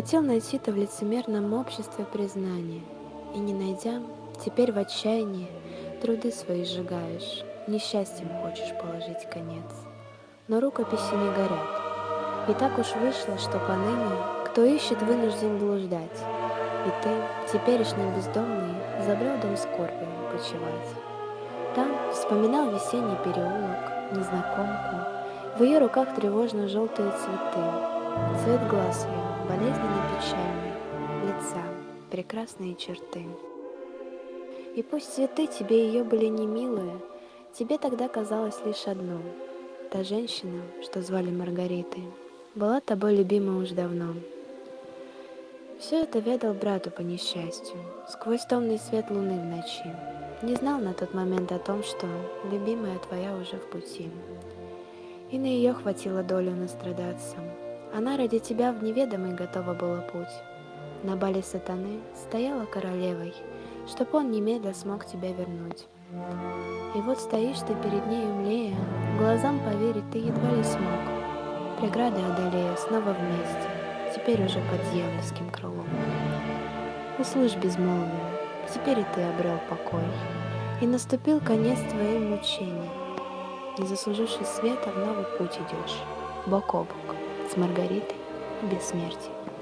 Хотел найти-то в лицемерном обществе признание, и не найдя, теперь в отчаянии труды свои сжигаешь, несчастьем хочешь положить конец. Но рукописи не горят, и так уж вышло, что поныне, кто ищет, вынужден блуждать, и ты, теперешний бездомный, забрел дом скорби почевать. Там вспоминал весенний переулок, незнакомку, в ее руках тревожно-желтые цветы, цвет глаз ее, болезненно печальный, лица, прекрасные черты. И пусть цветы тебе ее были не милые, тебе тогда казалось лишь одно: та женщина, что звали Маргаритой, была тобой любима уж давно. Все это ведал брату по несчастью, сквозь томный свет луны в ночи. Не знал на тот момент о том, что любимая твоя уже в пути. И на ее хватило долю настрадаться. Она ради тебя в неведомый готова была путь. На бале сатаны стояла королевой, чтоб он немедля смог тебя вернуть. И вот стоишь ты перед нею млея, глазам поверить ты едва ли смог. Преграды одолея, снова вместе, теперь уже под дьявольским крылом. Услышь безмолвие, теперь и ты обрел покой, и наступил конец твоим мучениям. Не заслуживши света, в новый путь идешь, бок о бок, с Маргаритой в бессмертии.